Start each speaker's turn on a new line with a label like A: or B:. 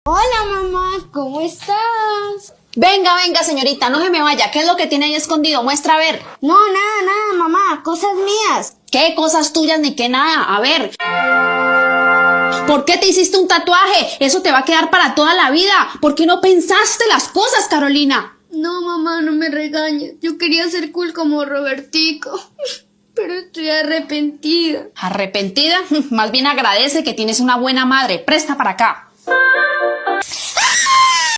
A: Hola mamá, ¿cómo estás?
B: Venga, venga, señorita, no se me vaya. ¿Qué es lo que tiene ahí escondido? Muestra a ver.
A: No, nada, mamá, cosas mías.
B: ¿Qué cosas tuyas ni qué nada? A ver. ¿Por qué te hiciste un tatuaje? Eso te va a quedar para toda la vida. ¿Por qué no pensaste las cosas, Carolina?
A: No, mamá, no me regañes. Yo quería ser cool como Robertico, pero estoy arrepentida.
B: ¿Arrepentida? Más bien agradece que tienes una buena madre. Presta para acá.